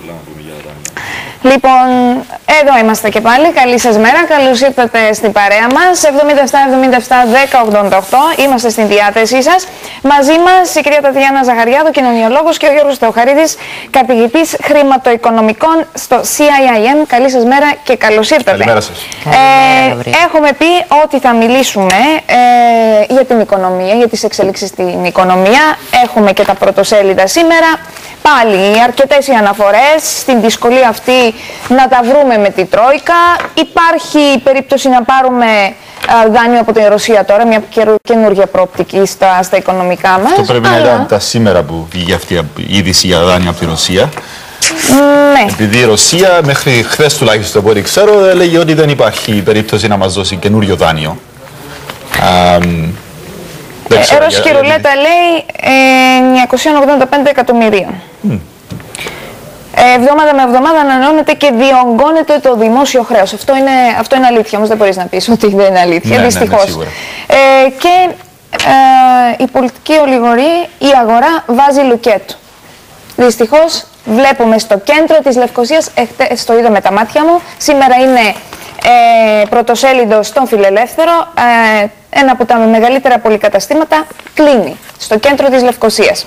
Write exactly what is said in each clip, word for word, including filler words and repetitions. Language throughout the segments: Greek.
πολλά να πούμε για δάνεια. Λοιπόν, εδώ είμαστε και πάλι. Καλή σας μέρα. Καλώς ήρθατε στην παρέα μας. εβδομήντα επτά εβδομήντα επτά δέκα ογδόντα οκτώ. Είμαστε στην διάθεσή σας. Μαζί μας η κυρία Τατιάνα Ζαχαριάδου, κοινωνιολόγος, και ο Γιώργος Θεοχαρίδης, καθηγητής χρηματοοικονομικών στο σι άι άι εμ. Καλή σας μέρα και καλώς ήρθατε. Καλημέρα σας. Ε, έχουμε πει ότι θα μιλήσουμε ε, για την οικονομία, για τις εξελίξεις στην οικονομία. Έχουμε και τα πρωτοσέλιδα σήμερα. Πάλι αρκετές οι αναφορές στην δυσκολία αυτή να τα βρούμε με την Τρόικα. Υπάρχει περίπτωση να πάρουμε α, δάνειο από την Ρωσία τώρα, μια καινούργια προοπτική στα, στα οικονομικά μας. Αυτό πρέπει αλλά... να ήταν τα σήμερα που βγήκε αυτή η είδηση για δάνεια από τη Ρωσία. Ναι. Επειδή η Ρωσία μέχρι χθες τουλάχιστον από ό,τι ξέρω έλεγε ότι δεν υπάρχει περίπτωση να μας δώσει καινούριο δάνειο. Α, Ε, Ρώσικη ρουλέτα λέει ε, εννιακόσια ογδόντα πέντε εκατομμύρια. Mm. Ε, εβδομάδα με εβδομάδα ανανεώνεται και διονγκώνεται το δημόσιο χρέος. Αυτό είναι, αυτό είναι αλήθεια, όμως δεν μπορείς να πεις ότι δεν είναι αλήθεια, ναι, δυστυχώς. Ναι, ναι, ε, και ε, η πολιτική ολιγορεί, η αγορά βάζει λουκέτο. Δυστυχώς βλέπουμε στο κέντρο της Λευκωσίας, εχθές το είδα με τα μάτια μου, σήμερα είναι ε, πρωτοσέλιδο στον Φιλελεύθερο, ε, ένα από τα μεγαλύτερα πολυκαταστήματα κλείνει στο κέντρο της Λευκωσίας.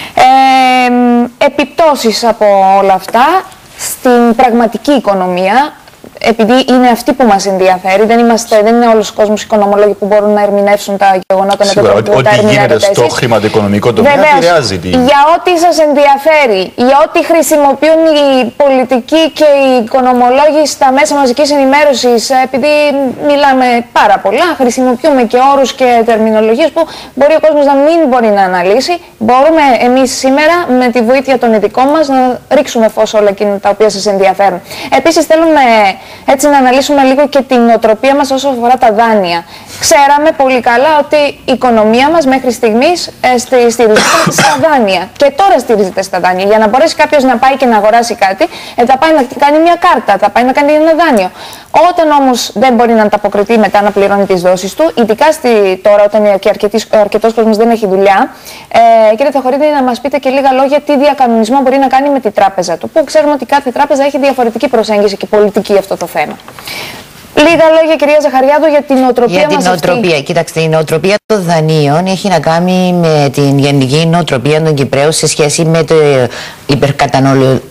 Ε, επιπτώσεις από όλα αυτά στην πραγματική οικονομία, επειδή είναι αυτή που μας ενδιαφέρει, δεν, είμαστε, δεν είναι όλος ο κόσμος οικονομολόγοι που μπορούν να ερμηνεύσουν τα γεγονότα με τον τρόπο που τα ερμηνεύετε εσείς. Ό,τι γίνεται στο χρηματοοικονομικό τομέα επηρεάζει τη... Για ό,τι σας ενδιαφέρει, για ό,τι χρησιμοποιούν οι πολιτικοί και οι οικονομολόγοι στα μέσα μαζικής ενημέρωσης, επειδή μιλάμε πάρα πολλά, χρησιμοποιούμε και όρους και τερμινολογίες που μπορεί ο κόσμος να μην μπορεί να αναλύσει, μπορούμε εμείς σήμερα με τη βοήθεια των ειδικών μας να ρίξουμε φως όλα εκείνα τα οποία σας ενδιαφέρουν. Επίσης θέλουμε έτσι να αναλύσουμε λίγο και την νοοτροπία μας όσο αφορά τα δάνεια. Ξέραμε πολύ καλά ότι η οικονομία μας μέχρι στιγμής ε, στηρίζεται στα δάνεια. Και τώρα στηρίζεται στα δάνεια. Για να μπορέσει κάποιος να πάει και να αγοράσει κάτι, ε, θα πάει να κάνει μια κάρτα, θα πάει να κάνει ένα δάνειο. Όταν όμως δεν μπορεί να ανταποκριθεί μετά να πληρώνει τις δόσεις του, ειδικά στη, τώρα όταν και αρκετός κόσμος δεν έχει δουλειά, ε, κύριε Θεοχαρίδη, να μας πείτε και λίγα λόγια τι διακανονισμό μπορεί να κάνει με την τράπεζα του. Που ξέρουμε ότι κάθε τράπεζα έχει διαφορετική προσέγγιση και πολιτική αυτό το θέμα. Λίγα λόγια, κυρία Ζαχαριάδου, για την νοοτροπία μας. Για την νοοτροπία. Αυτή. Κοιτάξτε, η νοοτροπία των δανείων έχει να κάνει με την γενική νοοτροπία των Κυπραίων σε σχέση με το υπερκαταναλω...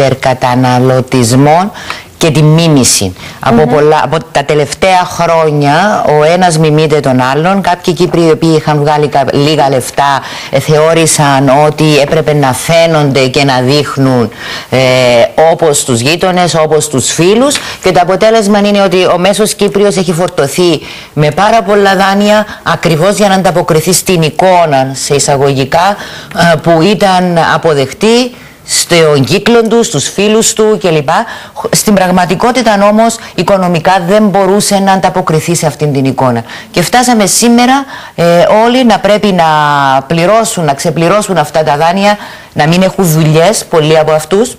υπερκαταναλωτισμό και τη μίμηση. Mm-hmm. από, πολλά, από τα τελευταία χρόνια ο ένας μιμείται τον άλλον. Κάποιοι Κύπροι οι οποίοι είχαν βγάλει λίγα λεφτά ε, θεώρησαν ότι έπρεπε να φαίνονται και να δείχνουν ε, όπως τους γείτονες, όπως τους φίλους, και το αποτέλεσμα είναι ότι ο μέσος Κύπριος έχει φορτωθεί με πάρα πολλά δάνεια ακριβώς για να ανταποκριθεί στην εικόνα σε εισαγωγικά ε, που ήταν αποδεκτή στον κύκλο του, στους φίλους του κλπ. Στην πραγματικότητα όμως οικονομικά δεν μπορούσε να ανταποκριθεί σε αυτήν την εικόνα. Και φτάσαμε σήμερα ε, όλοι να πρέπει να πληρώσουν, να ξεπληρώσουν αυτά τα δάνεια, να μην έχουν δουλειές πολλοί από αυτούς.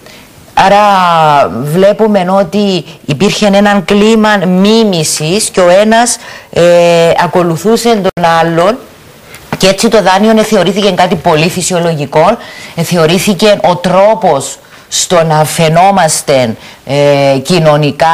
Άρα βλέπουμε ότι υπήρχε έναν κλίμα μίμησης και ο ένας ε, ακολουθούσε τον άλλον. Και έτσι το δάνειο θεωρήθηκε κάτι πολύ φυσιολογικό, θεωρήθηκε ο τρόπος στο να φαινόμαστε ε, κοινωνικά,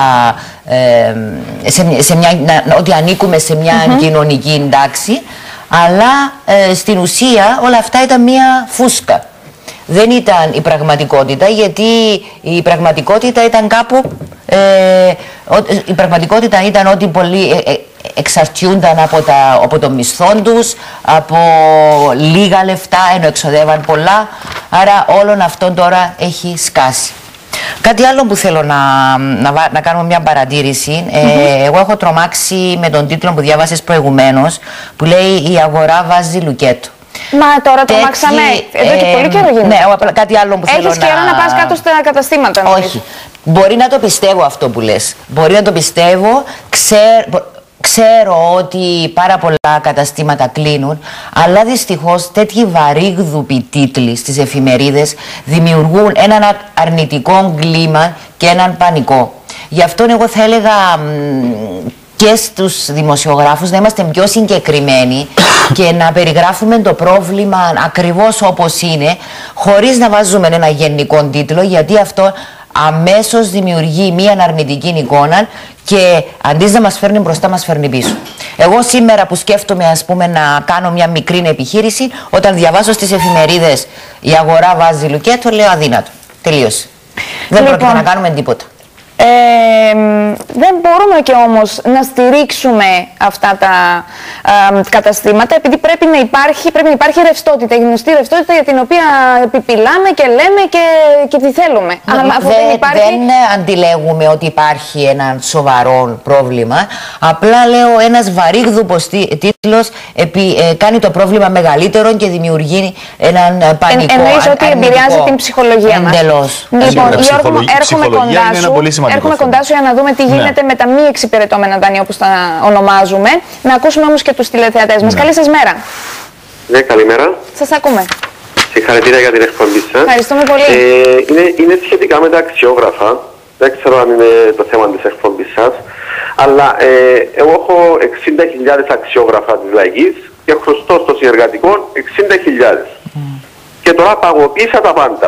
ε, σε, σε μια, να, ότι ανήκουμε σε μια mm-hmm. κοινωνική τάξη, αλλά ε, στην ουσία όλα αυτά ήταν μια φούσκα. Δεν ήταν η πραγματικότητα, γιατί η πραγματικότητα ήταν κάπου, ε, η πραγματικότητα ήταν ότι πολλοί ε, ε, εξαρτιούνταν από, τα, από το μισθό τους, από λίγα λεφτά, ενώ εξοδεύαν πολλά, άρα όλον αυτό τώρα έχει σκάσει. Κάτι άλλο που θέλω να, να, να κάνουμε μια παρατήρηση, mm-hmm. ε, εγώ έχω τρομάξει με τον τίτλο που διάβασες προηγουμένως, που λέει «Η αγορά βάζει λουκέτο». Μα τώρα το μάξαμε. Εδώ ε, και πολύ καιρό γίνεται. Ναι, κάτι άλλο που θέλω να... Έχεις καιρό να πας κάτω στα καταστήματα. Όχι. Νομίζω. Μπορεί να το πιστεύω αυτό που λες. Μπορεί να το πιστεύω. Ξέρω, ξέρω ότι πάρα πολλά καταστήματα κλείνουν, αλλά δυστυχώς τέτοιοι βαρύγδουποι τίτλοι στις εφημερίδες δημιουργούν έναν αρνητικό κλίμα και έναν πανικό. Γι' αυτό εγώ θα έλεγα... Και και στους δημοσιογράφους να είμαστε πιο συγκεκριμένοι και να περιγράφουμε το πρόβλημα ακριβώς όπως είναι, χωρίς να βάζουμε ένα γενικό τίτλο, γιατί αυτό αμέσως δημιουργεί μία αρνητική εικόνα και αντί να μας φέρνει μπροστά, μας φέρνει πίσω. Εγώ σήμερα που σκέφτομαι, ας πούμε, να κάνω μια μικρή επιχείρηση, όταν διαβάζω στις εφημερίδες η αγορά βάζει λουκέτο, λέω αδύνατο. Τελείωσε. Δεν λοιπόν, πρόκειται να κάνουμε τίποτα. Ε, δεν μπορούμε και όμως να στηρίξουμε αυτά τα ε, καταστήματα, επειδή πρέπει να υπάρχει, πρέπει να υπάρχει ρευστότητα, η γνωστή ρευστότητα για την οποία επιπυλάμε και λέμε και, και τι θέλουμε. Ναι, αλλά αφού δεν, δεν υπάρχει... δεν αντιλέγουμε ότι υπάρχει ένα σοβαρό πρόβλημα. Απλά λέω ένας βαρύγδουπος τίτλος επί, ε, κάνει το πρόβλημα μεγαλύτερο και δημιουργεί έναν ε, πανικό. Ε, εννοείς ότι επηρεάζει την ψυχολογία μας. Εντελώς. Λοιπόν, Γιώργο, έρχομαι κοντά σου. Έρχομαι κοντά σου για να δούμε τι γίνεται ναι. με τα μη εξυπηρετώμενα δάνεια, όπως τα ονομάζουμε. Να ακούσουμε όμως και τους τηλεθεατές μας. Ναι. Καλή σας μέρα. Ναι, καλημέρα. Σας ακούμε. Συγχαρητήρια για την εκπομπή σας. Ευχαριστούμε πολύ. Ε, είναι, είναι σχετικά με τα αξιόγραφα. Δεν ξέρω αν είναι το θέμα της εκπομπής σας. Αλλά ε, εγώ έχω εξήντα χιλιάδες αξιόγραφα της Λαϊκής και χρωστώ στο συνεργατικό εξήντα χιλιάδες. Mm. Και τώρα παγωπήσα τα πάντα.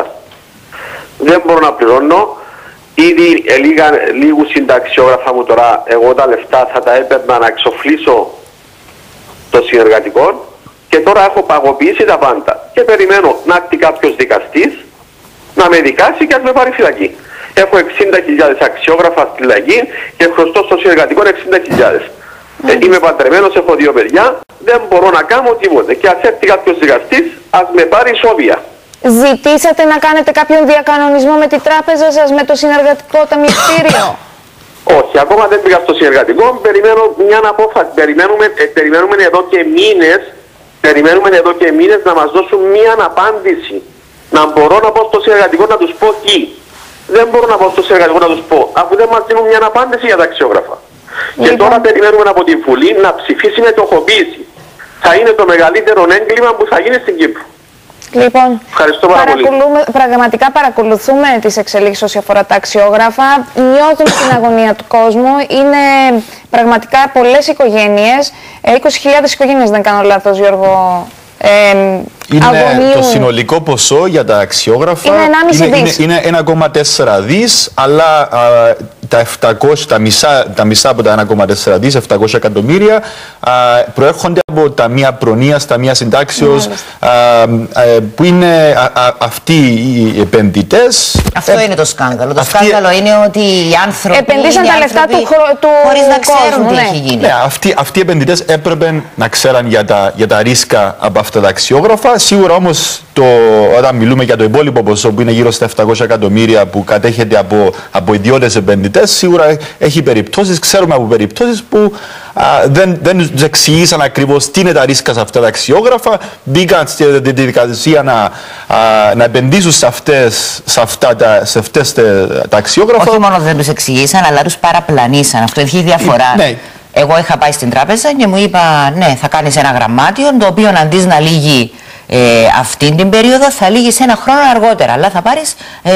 Δεν μπορώ να πληρώνω. Ήδη λίγα, λίγου συνταξιόγραφα μου τώρα, εγώ τα λεφτά θα τα έπαιρνα να εξοφλήσω το συνεργατικό και τώρα έχω παγωποιήσει τα πάντα. Και περιμένω να έρθει κάποιος δικαστής να με δικάσει και να με πάρει φυλακή. Έχω εξήντα χιλιάδες αξιόγραφα στη Λαϊκή και χρωστώ στο συνεργατικό εξήντα χιλιάδες. Mm. Ε, είμαι παντρεμένος, έχω δύο παιδιά, δεν μπορώ να κάνω τίποτε. Και ας έρθει κάποιος δικαστής, ας με πάρει ισόβια. Ζητήσατε να κάνετε κάποιον διακανονισμό με την τράπεζα σας, με το συνεργατικό ταμιευτήριο? Όχι, ακόμα δεν πήγα στο συνεργατικό. Περιμένω μια απόφαση. Περιμένουμε, ε, περιμένουμε εδώ και μήνες, περιμένουμε εδώ και μήνες να μας δώσουν μια απάντηση. Να μπορώ να πω στο συνεργατικό να τους πω τι. Δεν μπορώ να πω στο συνεργατικό να τους πω, αφού δεν μας δίνουν μια απάντηση για τα αξιόγραφα. Λοιπόν. Και τώρα περιμένουμε από τη Βουλή να ψηφίσει μετοχοποίηση. Θα είναι το μεγαλύτερο έγκλημα που θα γίνει στην Κύπρο. Λοιπόν, παρακολούμε, πραγματικά παρακολουθούμε τις εξελίξεις όσοι αφορά τα αξιόγραφα. Νιώθουμε την αγωνία του κόσμου. Είναι πραγματικά πολλές οικογένειες. είκοσι χιλιάδες οικογένειες, δεν κάνω λάθος, Γιώργο. Ε, είναι αγωνίουν. Το συνολικό ποσό για τα αξιόγραφα είναι ενάμιση δις. Είναι, είναι ένα κόμμα τέσσερα δις, αλλά α, τα, επτακόσια, τα, μισά, τα μισά από τα ένα κόμμα τέσσερα δις, επτακόσια εκατομμύρια, α, προέρχονται από ταμεία προνοίας, ταμεία συντάξεως, α, α, που είναι α, α, αυτοί οι επενδυτές. Αυτό ε, είναι το σκάνδαλο. Το αυτοί, σκάνδαλο είναι ότι οι άνθρωποι επενδύσαν τα λεφτά του, του χωρίς να ξέρουν κόσμου, τι ναι. έχει γίνει. Ναι, αυτοί, αυτοί οι επενδυτές έπρεπε να ξέραν για τα, για τα ρίσκα από αυτά τα αξιόγραφα. Σίγουρα όμως, το, όταν μιλούμε για το υπόλοιπο ποσό που είναι γύρω στα επτακόσια εκατομμύρια που κατέχεται από, από ιδιώτες επενδυτές, σίγουρα έχει περιπτώσεις, ξέρουμε από περιπτώσεις που α, δεν, δεν τους εξηγήσαν ακριβώς τι είναι τα ρίσκα σε αυτά τα αξιόγραφα, μπήκαν στη διαδικασία να, α, να επενδύσουν σε, αυτές, σε αυτά τα, σε αυτές τα, τα αξιόγραφα. Όχι μόνο δεν τους εξηγήσαν, αλλά τους παραπλανήσαν. Αυτό έχει διαφορά. Ναι. Εγώ είχα πάει στην τράπεζα και μου είπα, ναι, θα κάνεις ένα γραμμάτιο, το οποίο αντί να λύγει ε, αυτή την περίοδο θα λύγει σε ένα χρόνο αργότερα, αλλά θα πάρεις, ε,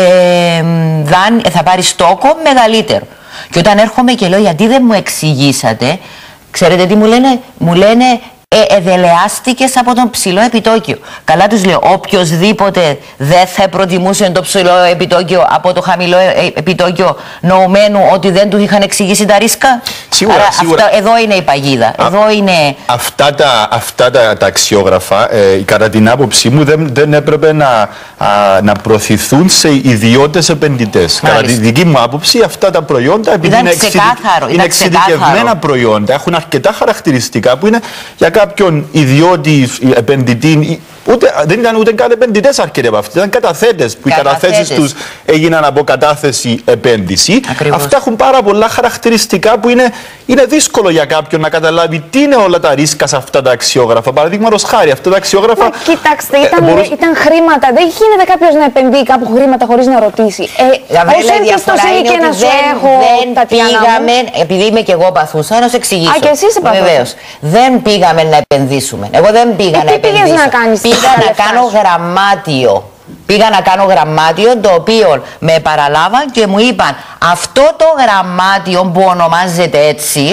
δάν, θα πάρεις τόκο μεγαλύτερο. Και όταν έρχομαι και λέω, γιατί δεν μου εξηγήσατε, ξέρετε τι μου λένε? Μου λένε, ε, εδελεάστηκες από τον ψηλό επιτόκιο. Καλά, τους λέω, οποιοσδήποτε δεν θα προτιμούσε το ψηλό επιτόκιο από το χαμηλό επιτόκιο, νοουμένου ότι δεν του είχαν εξηγήσει τα ρίσκα. Σίγουρα, Άρα, σίγουρα. Αυτά, εδώ είναι η παγίδα. Α, εδώ είναι... Αυτά τα, αυτά τα, τα αξιόγραφα, ε, κατά την άποψή μου, δεν, δεν έπρεπε να, α, να προωθηθούν σε ιδιώτες επενδυτές. Κατά τη δική μου άποψη, αυτά τα προϊόντα, επειδή είναι, ξεκάθαρο, είναι εξειδικευμένα προϊόντα, έχουν αρκετά χαρακτηριστικά που είναι για κάποιον ιδιώτη επενδυτή. Ούτε, δεν ήταν ούτε καν επενδυτές αρκετοί από αυτοί, ήταν καταθέτες που οι καταθέσεις τους έγιναν από κατάθεση επένδυση. Ακριβώς. Αυτά έχουν πάρα πολλά χαρακτηριστικά που είναι, είναι δύσκολο για κάποιον να καταλάβει τι είναι όλα τα ρίσκα σε αυτά τα αξιόγραφα. Παραδείγματος χάρη, αυτά τα αξιόγραφα. Μα, κοιτάξτε, ήταν, ε, μπορούς... ήταν χρήματα. Δεν γίνεται κάποιος να επενδύει κάπου χρήματα χωρίς να ρωτήσει. Ε, όσο εμπιστοσύνη και να σου έχω, δεν πήγαμε, επειδή είμαι και εγώ παθούσα, να σου εξηγήσω. Α, και εσύ είσαι παθούσα. Βεβαίως. Δεν πήγαμε να επενδύσουμε. Εγώ δεν πήγα ε, να επενδύσω. Να κάνεις, πήγα να κάνω γραμμάτιο. Πήγα να κάνω γραμμάτιο, το οποίο με παραλάβαν και μου είπαν, αυτό το γραμμάτιο που ονομάζεται έτσι,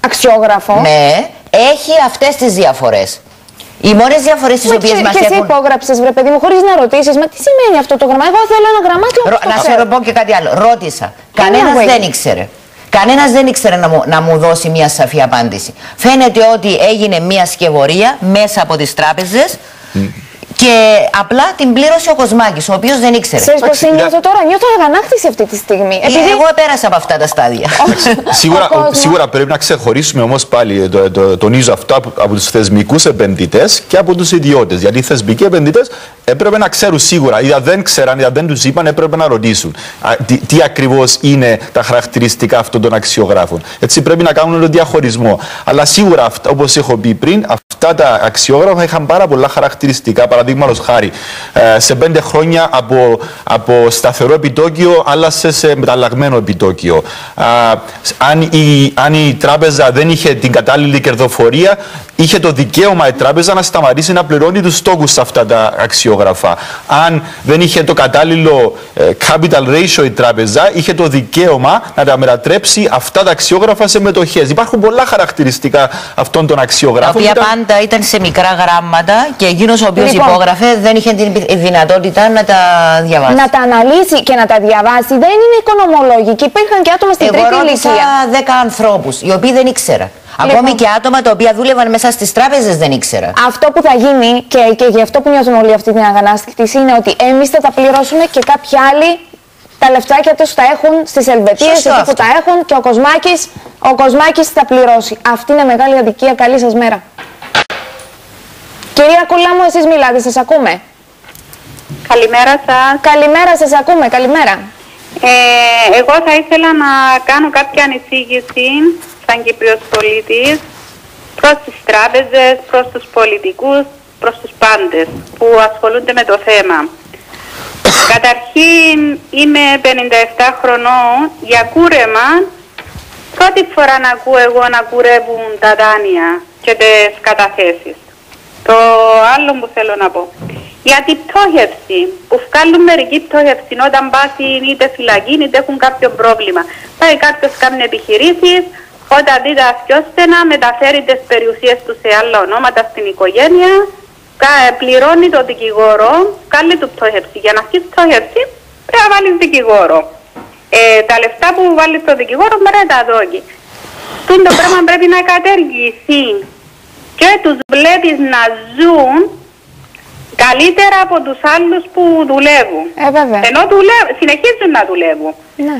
αξιόγραφο. Ναι, έχει αυτές τις διαφορές. Οι μόνες διαφορές τις οποίες μας και εσύ έχουν... υπόγραψες, βρε παιδί μου, χωρίς να ρωτήσεις, μα τι σημαίνει αυτό το γραμμάτιο? Εγώ θέλω ένα γραμμάτιο. Ρο, να σε πω και κάτι άλλο. Ρώτησα. Κανένας Κανένα δεν ήξερε. Κανένας δεν ήξερε να μου, να μου δώσει μια σαφή απάντηση. Φαίνεται ότι έγινε μια σκευωρία μέσα από τις τράπεζες. Mm. Και απλά την πλήρωσε ο Κοσμάκης, ο οποίος δεν ήξερε. Ξέρεις πώς νιώθω τώρα? Νιώθω αγανάκτηση αυτή τη στιγμή. Επειδή... Εγώ πέρασα από αυτά τα στάδια. σίγουρα, σίγουρα πρέπει να ξεχωρίσουμε όμως πάλι, το, το, τονίζω αυτό, από, από τους θεσμικούς επενδυτές και από τους ιδιώτες. Γιατί οι θεσμικοί επενδυτές έπρεπε να ξέρουν σίγουρα. Ή δεν ξέραν, ή δεν τους είπαν, έπρεπε να ρωτήσουν α, τι, τι ακριβώς είναι τα χαρακτηριστικά αυτών των αξιογράφων. Έτσι πρέπει να κάνουν ένα διαχωρισμό. Αλλά σίγουρα, όπως έχω πει πριν, αυτά τα αξιόγραφα είχαν πάρα πολλά χαρακτηριστικά. Παραδείγματος χάρη, σε πέντε χρόνια από, από σταθερό επιτόκιο άλλασε σε μεταλλαγμένο επιτόκιο. Αν η, αν η τράπεζα δεν είχε την κατάλληλη κερδοφορία, είχε το δικαίωμα η τράπεζα να σταματήσει να πληρώνει τους στόχους σε αυτά τα αξιόγραφα. Αν δεν είχε το κατάλληλο capital ratio η τράπεζα, είχε το δικαίωμα να τα μετατρέψει αυτά τα αξιόγραφα σε μετοχές. Υπάρχουν πολλά χαρακτηριστικά αυτών των αξιογράφων. Τα οποία ήταν... πάντα ήταν σε μικρά γράμματα και εκείνος ο οποίος λοιπόν, υπόγραφε δεν είχε την δυνατότητα να τα διαβάσει. Να τα αναλύσει και να τα διαβάσει δεν είναι οικονομολόγοι. Και υπήρχαν και άτομα στην τρίτη ηλικία. Εγώ ρώτησα δέκα ανθρώπους, οι οποίοι δεν ήξερα. Λοιπόν, ακόμη και άτομα τα οποία δούλευαν μέσα στις τράπεζες δεν ήξερα. Αυτό που θα γίνει και, και γι' αυτό που νιώθουν όλοι αυτή την αγανάκτηση είναι ότι εμείς θα τα πληρώσουμε και κάποιοι άλλοι τα λεφτάκια τους τα έχουν στις Ελβετίες, εκεί που τα έχουν, και ο Κοσμάκης, ο Κοσμάκης θα πληρώσει. Αυτή είναι μεγάλη αδικία. Καλή σας μέρα. Κυρία Κούλα μου, εσείς μιλάτε, σας ακούμε. Καλημέρα σας. Καλημέρα, σας ακούμε, καλημέρα. Ε, εγώ θα ήθελα να κάνω κάποια ανησύγηση σαν Κύπριος πολίτης προς τις τράπεζες, προς τους πολιτικούς, προς τους πάντες που ασχολούνται με το θέμα. Καταρχήν είμαι πενήντα επτά χρονών, για κούρεμα πρώτη φορά να ακούω εγώ να κουρεύουν τα δάνεια και τις καταθέσεις. Το άλλο που θέλω να πω, για την πτώχευση, που βγάλουν μερικοί πτώχευση όταν πάσει είτε φυλακή είτε έχουν κάποιο πρόβλημα. Πάει κάποιος κάνει επιχειρήσεις, όταν δει τα ασιώστενα μεταφέρει τις περιουσίες του σε άλλα ονόματα στην οικογένεια, πληρώνει το δικηγόρο, κάνει του πτώχευση. Για να αρχίσει πτώχευση πρέπει να βάλεις δικηγόρο. Ε, τα λεφτά που βάλεις στο δικηγόρο μπορεί να τα δώσει. Το πράγμα πρέπει να κατεργηθεί και τους βλέπεις να ζουν καλύτερα από τους άλλους που δουλεύουν. Ε, βέβαια. Ενώ δουλεύουν, συνεχίζουν να δουλεύουν. Ναι.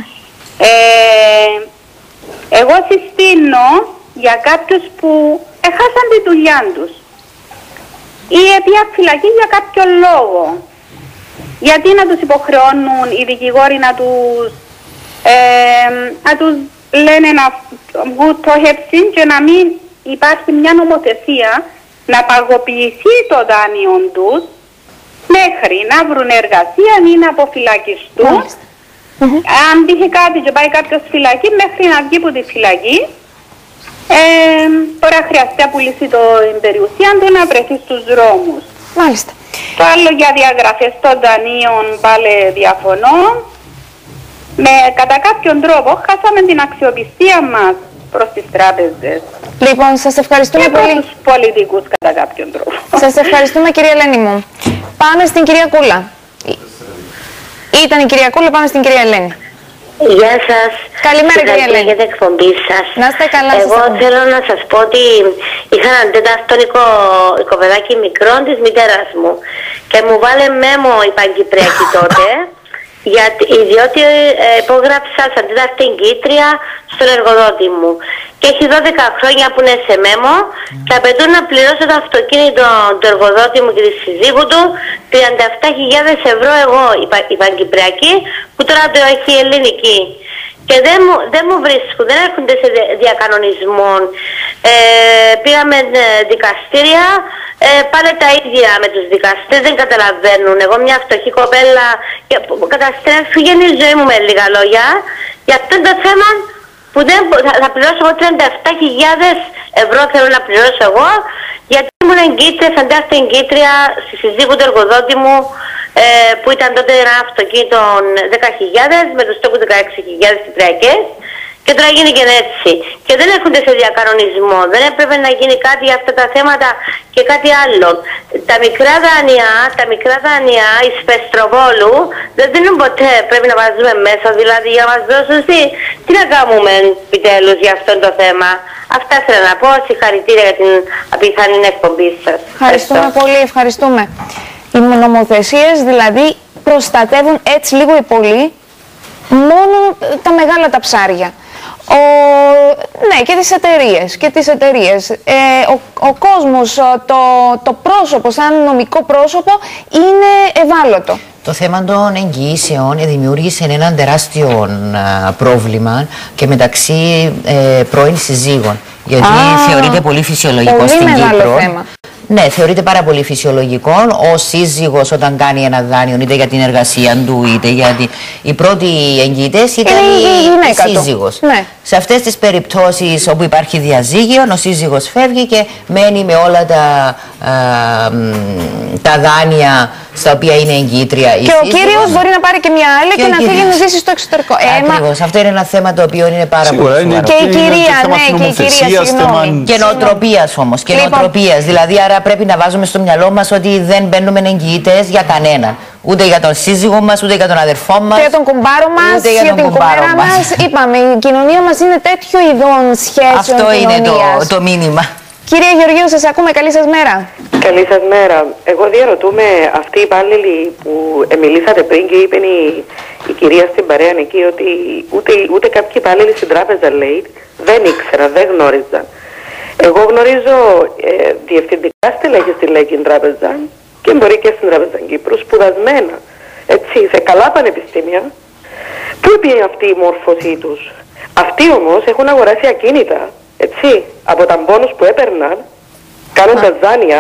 Ε, εγώ συστήνω για κάποιους που έχασαν τη δουλειά τους ή έπια φυλακή για κάποιο λόγο. Γιατί να τους υποχρεώνουν οι δικηγόροι να τους, ε, να τους λένε να βγουν πτώχευση και να μην υπάρχει μια νομοθεσία να παγωποιηθεί το δάνειο τους μέχρι να βρουν εργασία ή να αποφυλακιστούν. Mm-hmm. Αν τύχει κάτι και πάει κάποιος φυλακή, μέχρι να βγει από τη φυλακή, ε, τώρα χρειαστεί να πουλήσει την περιουσία του, να βρεθεί στους δρόμους. Μάλιστα. Το άλλο για διαγραφές των δανείων πάλι διαφωνώ. Με, κατά κάποιον τρόπο χάσαμε την αξιοπιστία μας προς τις τράπεζες. Λοιπόν, σας ευχαριστούμε και πολύ. Και προς τους πολιτικούς κατά κάποιον τρόπο. Σας ευχαριστούμε, κυρία Ελένη μου. Πάμε στην κυρία Κούλα. Ήταν η κυρία Κούλα, πάμε στην κυρία Ελένη. Γεια σας. Καλημέρα, κυρία Ελένη. Για την εκπομπή σας. Να είστε καλά. Εγώ θέλω να σας πω ότι είχα έναν τέταρτο οικο, οικοπεδάκι μικρό της μητέρας μου και μου βάλε μέμο η Παγκυπριακή τότε, γιατί, διότι ε, υπόγραψα σαν τέταρτη εγκύτρια στον εργοδότη μου. Και έχει δώδεκα χρόνια που είναι σε μέμο και απαιτούν να πληρώσω το αυτοκίνητο του εργοδότη μου και της συζύγου του τριάντα επτά χιλιάδες ευρώ εγώ η, Πα, η Παγκυπριακή, που τώρα το έχει η ελληνική. Και δεν μου, δεν μου βρίσκουν, δεν έρχονται σε διακανονισμό. Ε, πήγαμε δικαστήρια, ε, πάνε τα ίδια με τους δικαστές, δεν καταλαβαίνουν. Εγώ μια φτωχή κοπέλα, καταστρέφει η ζωή μου με λίγα λόγια. Για αυτό το θέμα που δεν, θα, θα πληρώσω εγώ τριάντα επτά χιλιάδες ευρώ θέλω να πληρώσω εγώ, γιατί ήμουν εγκύτρια, σαν τέταρτη εγκύτρια στη συζύγου του εργοδότη μου, ε, που ήταν τότε ένα αυτοκίνητο δέκα χιλιάδες με τους στόχους δεκαέξι χιλιάδες κυπριακές, Και τώρα γίνηκε έτσι. Και δεν έρχονται σε διακανονισμό. Δεν έπρεπε να γίνει κάτι για αυτά τα θέματα και κάτι άλλο. Τα μικρά δάνεια, τα μικρά δάνεια εις Πεστροβόλου δεν δίνουν ποτέ. Πρέπει να βάζουμε μέσα δηλαδή για να μας δώσουν τι, τι να κάνουμε επιτέλους για αυτό το θέμα. Αυτά θέλω να πω. Συγχαρητήρια για την απιθανή εκπομπή σας. Ευχαριστούμε πολύ, ευχαριστούμε. Οι νομοθεσίες δηλαδή προστατεύουν έτσι λίγο ή πολύ μόνο τα μεγάλα τα ψάρια. Ο, ναι, και τις εταιρείες, και τις εταιρείες. Ε, ο, ο κόσμος, το, το πρόσωπο, σαν νομικό πρόσωπο, είναι ευάλωτο. Το θέμα των εγγυήσεων δημιούργησε ένα τεράστιο α, πρόβλημα και μεταξύ ε, πρώην συζύγων. Γιατί Α, θεωρείται πολύ φυσιολογικό πολύ στην μεγάλο Κύπρο. Θέμα. Ναι, θεωρείται πάρα πολύ φυσιολογικό ο σύζυγος όταν κάνει ένα δάνειο, είτε για την εργασία του, είτε για την... Οι πρώτοι εγγυητές ήταν η, η σύζυγος. Ναι. Σε αυτές τις περιπτώσεις όπου υπάρχει διαζύγιο, ο σύζυγος φεύγει και μένει με όλα τα, α, τα δάνεια στα οποία είναι εγγυήτρια η Και σύζυγος. ο κύριος μπορεί να πάρει και μια άλλη και, και να φύγει να ζήσει στο εξωτερικό. Ακριβώς. Ε, αυτό είναι ένα θέμα το οποίο είναι πάρα Σίγουρα, πολύ είναι σοβαρό. Και η κυρία, ναι, και η κυρία, συγγνώμη. Και νοοτροπίας όμως, και λοιπόν, νοοτροπίας. Δηλαδή, άρα πρέπει να βάζουμε στο μυαλό μας ότι δεν μπαίνουμε εγγυητές για κανέναν. Ούτε για τον σύζυγο μας, ούτε για τον αδερφό μας. Και για τον κουμπάρο μας, για, για την κουμπάρα μας. μας. Είπαμε, η κοινωνία μας είναι τέτοιο ειδών σχέσεων. Αυτό κοινωνίας. είναι το, το μήνυμα. Κυρία Γεωργίου, σας ακούμε. Καλή σας μέρα. Καλή σας μέρα. Εγώ διαρωτούμε αυτοί οι υπάλληλοι που μιλήσατε πριν και είπε η, η κυρία στην παρέα εκεί ότι ούτε, ούτε κάποιοι υπάλληλοι στην τράπεζα λέει δεν ήξεραν, δεν γνώριζαν. Εγώ γνωρίζω ε, διευθυντικά στελέχη στη Λαϊκή Τράπεζα και μπορεί και στην Τράπεζα Κύπρου, σπουδασμένα, έτσι, σε καλά πανεπιστήμια. Πού πήγε αυτή η μόρφωσή τους? Αυτοί όμως έχουν αγοράσει ακίνητα, έτσι, από τα μπόνους που έπαιρναν, κάνοντας δάνεια,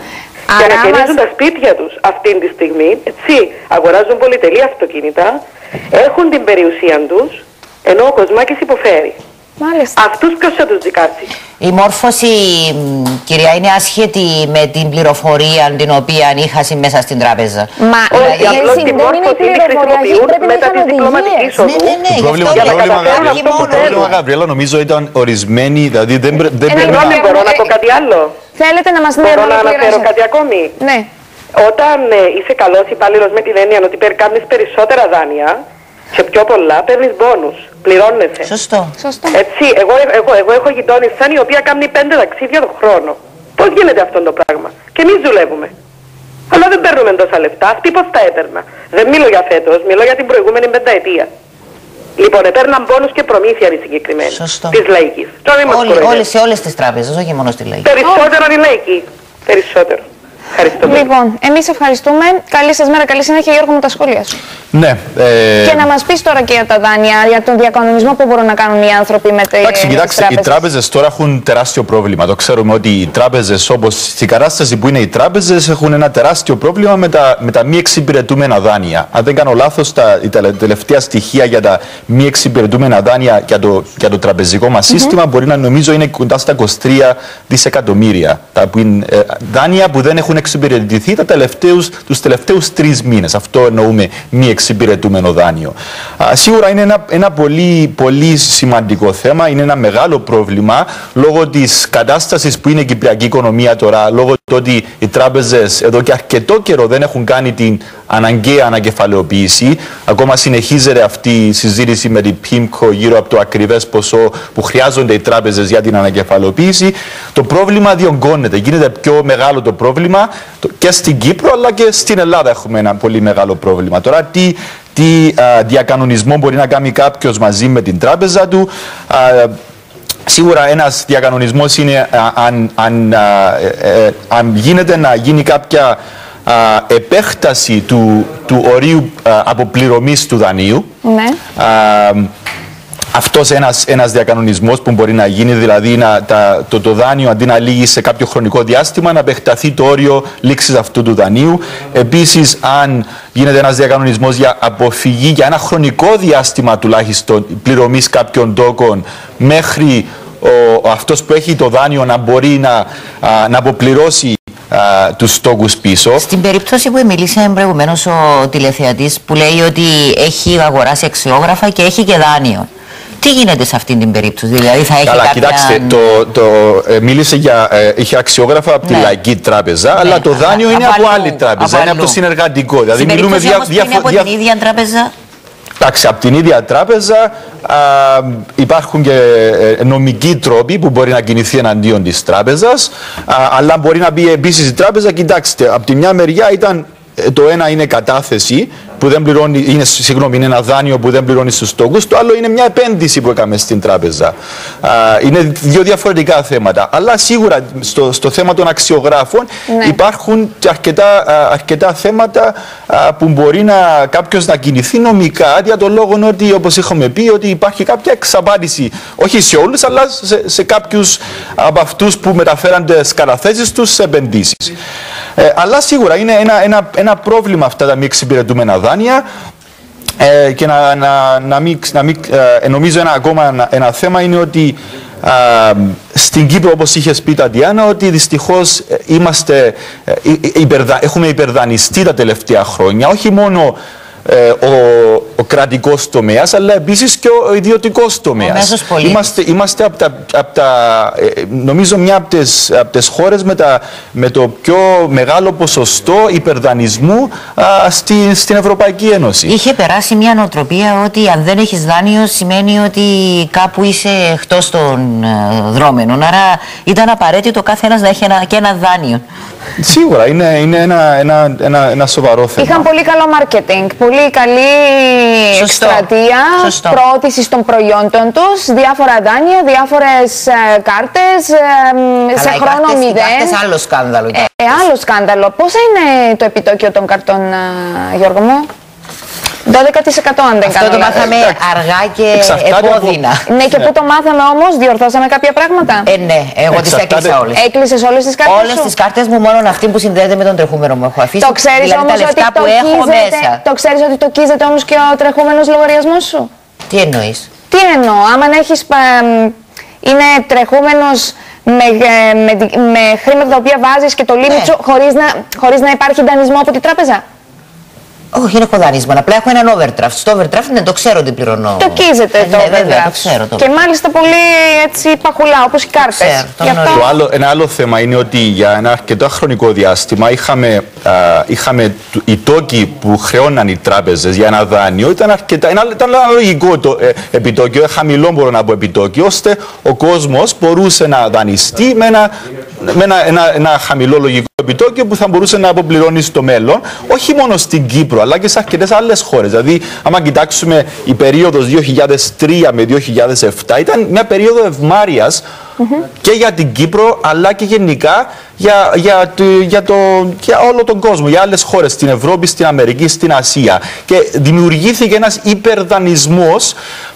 για να κερδίζουν τα σπίτια τους αυτή τη στιγμή, έτσι, αγοράζουν πολυτελή αυτοκίνητα, έχουν την περιουσία τους, ενώ ο Κοσμάκης υποφέρει. Μάλιστα. Αυτούς ποιος θα τους δικάσει? Η μόρφωση, κυρία, είναι άσχετη με την πληροφορία την οποία είχα μέσα στην τράπεζα. Μα όχι, απλώς τη μόρφωση τη χρησιμοποιούν μετά τη διπλωματική οδού. Ναι, ναι, ναι. Το πρόβλημα, αυτό το πρόβλημα, το πρόβλημα, Γαβριέλα, νομίζω ήταν ορισμένοι, δηλαδή δεν, δεν πρέπει να... Συγγνώμη, μπορώ να πω κάτι άλλο? Θέλετε να μας Μπορώ να αναφέρω κάτι ακόμη? Ναι. Όταν ε, είσαι καλός υπάλληλος με την έννοια ότι παίρνεις περισσότερα δάνεια και πιο πολλά, παίρνεις μπόνους, πληρώνεσαι. Σωστό. Σωστό. Έτσι, εγώ, εγώ, εγώ έχω γειτόνισσα η οποία κάνει πέντε ταξίδια το χρόνο. Πώς γίνεται αυτό το πράγμα? Και εμείς δουλεύουμε. Αλλά δεν παίρνουμε τόσα λεφτά. Αυτοί πώς τα έπαιρνα? Δεν μιλώ για φέτος, μιλώ για την προηγούμενη πενταετία. Λοιπόν, έπαιρναν πόνους και προμήθεια οι συγκεκριμένοι. Σωστό. Της Λαϊκής. Όλες, σε όλες τις τράπεζες, όχι μόνο στη Λαϊκή. Περισσότερο η Λαϊκή. Περισσότερο. Ευχαριστώ. Λοιπόν, εμείς ευχαριστούμε. Καλή σας μέρα, καλή συνέχεια. Γιώργο, μου τα σχόλια σου. Ναι. Ε... Και να μας πεις τώρα και για τα δάνεια, για τον διακανονισμό που μπορούν να κάνουν οι άνθρωποι με τις Εντάξει, κοιτάξτε, τράπεζες. οι τράπεζες τώρα έχουν τεράστιο πρόβλημα. Το ξέρουμε ότι οι τράπεζες, όπως στην κατάσταση που είναι οι τράπεζες, έχουν ένα τεράστιο πρόβλημα με τα, με τα μη εξυπηρετούμενα δάνεια. Αν δεν κάνω λάθος, τα, τα τελευταία στοιχεία για τα μη εξυπηρετούμενα δάνεια για το, για το τραπεζικό μας σύστημα mm-hmm. μπορεί να νομίζω είναι κοντά στα είκοσι τρία δισεκατομμύρια. Τα που είναι, ε, δάνεια που δεν έχουν εξυπηρετηθεί τα τελευταίους, τους τελευταίους τρεις μήνες. Αυτό εννοούμε μη εξυπηρετούμενο δάνειο. Α, σίγουρα είναι ένα, ένα πολύ, πολύ σημαντικό θέμα, είναι ένα μεγάλο πρόβλημα λόγω της κατάστασης που είναι η κυπριακή οικονομία τώρα, λόγω του ότι οι τράπεζες εδώ και αρκετό καιρό δεν έχουν κάνει την αναγκαία ανακεφαλαιοποίηση. Ακόμα συνεχίζεται αυτή η συζήτηση με την πίμκο γύρω από το ακριβές ποσό που χρειάζονται οι τράπεζες για την ανακεφαλαιοποίηση. Το πρόβλημα διωγγώνεται, γίνεται πιο μεγάλο το πρόβλημα και στην Κύπρο αλλά και στην Ελλάδα έχουμε ένα πολύ μεγάλο πρόβλημα. Τώρα τι, τι α, διακανονισμό μπορεί να κάνει κάποιος μαζί με την τράπεζα του. Α, Σίγουρα ένας διακανονισμός είναι α, αν, αν, α, ε, ε, αν γίνεται να γίνει κάποια α, επέκταση του, του ορίου α, αποπληρωμής του δανείου. Ναι. Α, αυτός ένας, ένας διακανονισμός που μπορεί να γίνει, δηλαδή να, τα, το, το δάνειο αντί να λύγει σε κάποιο χρονικό διάστημα να επεκταθεί το όριο λήξης αυτού του δανείου. Επίσης, αν γίνεται ένας διακανονισμός για αποφυγή για ένα χρονικό διάστημα τουλάχιστον πληρωμής κάποιων τόκων μέχρι ο, ο, αυτός που έχει το δάνειο να μπορεί να, α, να αποπληρώσει α, τους τόκους πίσω. Στην περίπτωση που μίλησε προηγουμένως ο τηλεθεατής που λέει ότι έχει αγοράσει αξιόγραφα και έχει και δάνειο. Τι γίνεται σε αυτή την περίπτωση, δηλαδή θα έχει Καλά, κάποια... κοιτάξτε, το, το, ε, μίλησε για, ε, είχε αξιόγραφα από ναι. τη Λαϊκή Τράπεζα, ναι. αλλά το δάνειο είναι από άλλη τράπεζα, είναι από το συνεργατικό. Δηλαδή, στην μιλούμε περίπτωση όμως δια, που είναι από δια, την ίδια τράπεζα. Εντάξει, από την ίδια τράπεζα α, υπάρχουν και νομικοί τρόποι που μπορεί να κινηθεί εναντίον της τράπεζας, α, αλλά μπορεί να πει επίσης η τράπεζα, κοιτάξτε, από τη μια μεριά ήταν, το ένα είναι κατάθεση που δεν πληρώνει, είναι, συγγνώμη, είναι ένα δάνειο που δεν πληρώνει στους τόκους, το άλλο είναι μια επένδυση που έκαμε στην τράπεζα. Α, είναι δύο διαφορετικά θέματα. Αλλά σίγουρα στο, στο θέμα των αξιογράφων ναι. υπάρχουν και αρκετά, αρκετά θέματα α, που μπορεί να, κάποιος να κινηθεί νομικά για τον λόγο ότι, όπως είχαμε πει, ότι υπάρχει κάποια εξαπάτηση, όχι σε όλους, αλλά σε, σε κάποιους από αυτούς που μεταφέραν τις καταθέσεις τους σε επενδύσεις. Ε, αλλά σίγουρα είναι ένα, ένα, ένα πρόβλημα αυτά τα μη εξυπηρετούμενα δάνεια ε, και να, να, να μην, να μην ε, νομίζω ένα ακόμα ένα, ένα θέμα είναι ότι ε, στην Κύπρο, όπως είχες πει Τατιάνα, ότι δυστυχώς είμαστε, ε, υπερδα, έχουμε υπερδανιστεί τα τελευταία χρόνια, όχι μόνο Ε, ο, ο κρατικός τομέας, αλλά επίσης και ο ιδιωτικός τομέας. Είμαστε, είμαστε από τα, από τα, ε, νομίζω μια από τις, από τις χώρες με, τα, με το πιο μεγάλο ποσοστό υπερδανισμού α, στη, στην Ευρωπαϊκή Ένωση. Είχε περάσει μια νοοτροπία ότι αν δεν έχεις δάνειο σημαίνει ότι κάπου είσαι εκτός των ε, δρόμενων. Άρα ήταν απαραίτητο κάθε ένας να έχει ένα, και ένα δάνειο. Σίγουρα είναι, είναι ένα, ένα, ένα, ένα σοβαρό θέμα. Είχαν πολύ καλό marketing, πολύ καλή Σωστό. εκστρατεία προώθησης των προϊόντων τους, διάφορα δάνεια, διάφορες ε, κάρτες ε, σε χρόνο κάρτες, μηδέν. Οι κάρτες άλλο σκάνδαλο. Ε, ε, άλλο σκάνδαλο. Πόσα είναι το επιτόκιο των καρτών, ε, Γιώργο μου? δώδεκα τοις εκατό αν δεν κάνω λάθος. Αυτό το μάθαμε ε, αργά και επώδυνα. Ναι, και πού το μάθαμε όμως, διορθώσαμε κάποια πράγματα. Ε, ναι, εγώ τις έκλεισα όλες. Έκλεισες όλες τις κάρτες Όλες σου? τις κάρτες μου, μόνο αυτή που συνδέεται με τον τρεχούμενο μου έχω αφήσει. Το ξέρεις δηλαδή, όμως τα λεφτά ότι που το έχω κίζεται, μέσα. το ξέρεις ότι το κίζεται όμως και ο τρεχούμενος λογαριασμός σου? Τι εννοείς? Τι εννοώ, άμα έχεις, είναι τρεχούμενος με, με, με χρήματα τα οποία βάζεις και το limit ναι. σου χωρίς να, χωρίς να υπάρχει δανεισμό από την τράπεζα. Όχι, δεν έχω δανεισμό. Απλά έχω έναν overdraft. Στο overdraft δεν το ξέρω τι πληρώνω. Το κίζεται ε, το ναι, overdraft. Βέβαια, το ξέρω, το... Και μάλιστα πολύ έτσι παχουλά, όπως οι κάρτες. Το αυτό... το άλλο, ένα άλλο θέμα είναι ότι για ένα αρκετό χρονικό διάστημα είχαμε, α, είχαμε οι τόκοι που χρεώναν οι τράπεζες για ένα δάνειο. Ήταν, αρκετά, ήταν, ήταν ένα λογικό το ε, επιτόκιο, ε, χαμηλό μπορώ να πω επιτόκιο, ώστε ο κόσμος μπορούσε να δανειστεί με ένα, με ένα, ένα, ένα χαμηλό λογικό επιτόκιο που θα μπορούσε να αποπληρώνει στο μέλλον, όχι μόνο στην Κύπρο, αλλά και σε αρκετές άλλες χώρες. Δηλαδή, άμα κοιτάξουμε η περίοδος δύο χιλιάδες τρία με δύο χιλιάδες επτά, ήταν μια περίοδο ευμάρειας mm-hmm. και για την Κύπρο, αλλά και γενικά για, για, για, το, για όλο τον κόσμο, για άλλες χώρες, στην Ευρώπη, στην Αμερική, στην Ασία. Και δημιουργήθηκε ένας υπερδανεισμός.